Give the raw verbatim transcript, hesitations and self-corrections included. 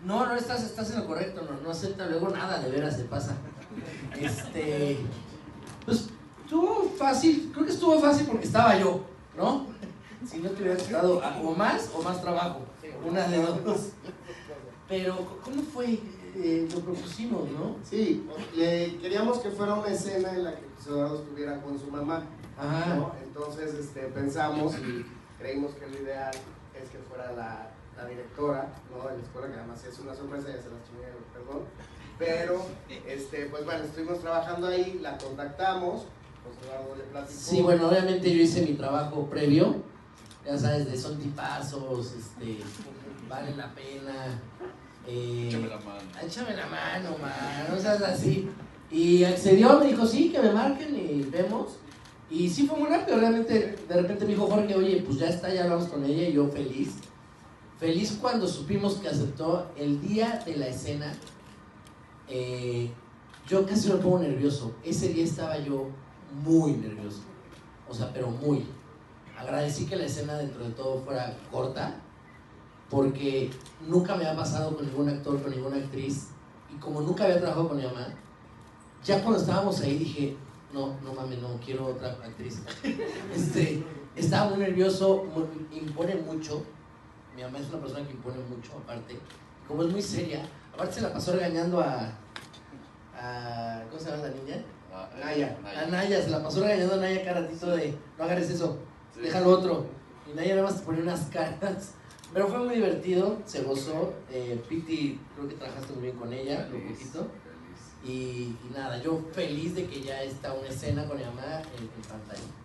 No, no estás, estás en lo correcto, no, no acepta luego nada, de veras se pasa. Este, pues estuvo fácil, creo que estuvo fácil porque estaba yo, ¿no? Si no te hubiera costado o más o más trabajo, una de dos. Pero, ¿cómo fue? Eh, lo propusimos, ¿no? Sí, le, queríamos que fuera una escena en la que Eduardo estuviera con su mamá, ¿no? Entonces este, pensamos y creímos que lo ideal es que fuera la, la directora, ¿no? De la escuela, que además es una sorpresa, ya se las chingué, perdón. Pero, este, pues bueno, estuvimos trabajando ahí, la contactamos, pues Eduardo le platicó. Sí, bueno, obviamente yo hice mi trabajo previo, ya sabes, de son tipazos, este, vale la pena. Eh, échame la mano. Échame la mano, man, o sea, así. Y accedió, me dijo, sí, que me marquen y vemos. Y sí fue muy rápido, realmente, de repente me dijo Jorge, oye, pues ya está, ya hablamos con ella, y yo feliz. Feliz cuando supimos que aceptó el día de la escena. Eh, yo casi me pongo nervioso. Ese día estaba yo muy nervioso. O sea, pero muy. Agradecí que la escena dentro de todo fuera corta, porque nunca me había pasado con ningún actor, con ninguna actriz, y como nunca había trabajado con mi mamá, ya cuando estábamos ahí dije, no, no mames, no quiero otra actriz. Este, estaba muy nervioso, muy, impone mucho. Mi mamá es una persona que impone mucho, aparte, como es muy seria, aparte se la pasó regañando a, a ¿cómo se llama la niña? A Naya. A Naya, se la pasó regañando a Naya cada ratito de, no agarres eso, sí, déjalo otro. Y Naya nada más te ponía unas caras. Pero fue muy divertido, se gozó. eh, Piti, creo que trabajaste muy bien con ella, un poquito. Y, y nada, yo feliz de que ya está una escena con mi mamá en, en pantalla.